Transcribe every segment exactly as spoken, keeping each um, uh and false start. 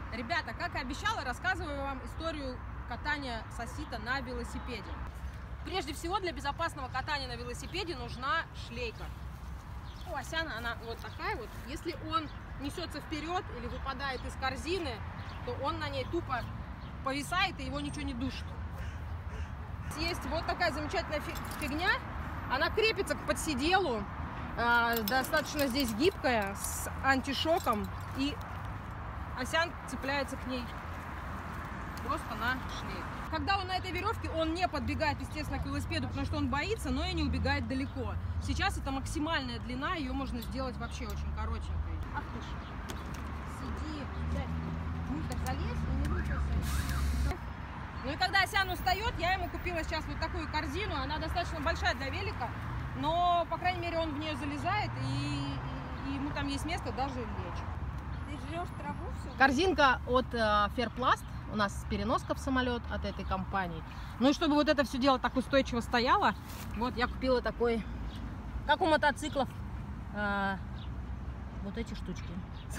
Ребята, как и обещала, рассказываю вам историю катания сосита на велосипеде. Прежде всего, для безопасного катания на велосипеде нужна шлейка. У Асяна она вот такая вот. Если он несется вперед или выпадает из корзины, то он на ней тупо повисает и его ничего не душит. Есть вот такая замечательная фигня. Она крепится к подседелу. Достаточно здесь гибкая, с антишоком. И Асян цепляется к ней просто на шлейку. Когда он на этой веревке, он не подбегает, естественно, к велосипеду, потому что он боится, но и не убегает далеко. Сейчас это максимальная длина, ее можно сделать вообще очень коротенькой. Ах ты ж, сиди, ну так залезь и не выкройся. Ну и когда Асян устает, я ему купила сейчас вот такую корзину, она достаточно большая для велика, но, по крайней мере, он в нее залезает, и, и ему там есть место даже лечь. Ты жрешь траву все? Корзинка от э, Ферпласт. У нас переноска в самолет от этой компании. Ну и чтобы вот это все дело так устойчиво стояло, вот я купила такой, как у мотоциклов, э, вот эти штучки.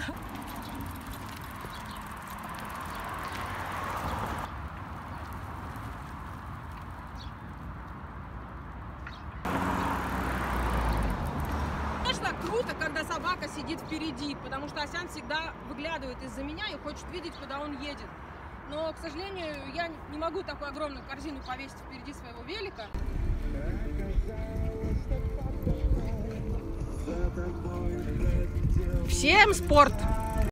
Конечно, круто, когда собака сидит впереди, потому что Асян всегда выглядывает из-за меня и хочет видеть, куда он едет. Но, к сожалению, я не могу такую огромную корзину повесить впереди своего велика. Всем спорт!